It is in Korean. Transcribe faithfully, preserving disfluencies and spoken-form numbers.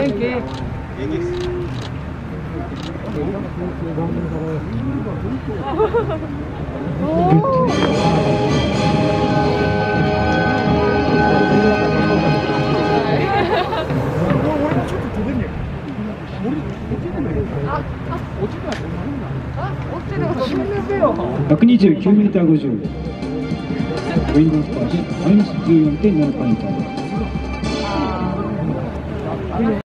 땡큐. ひゃくにじゅうきゅうメーターごじゅう、ウィンドスコアマイナスじゅうよんてんななポイント。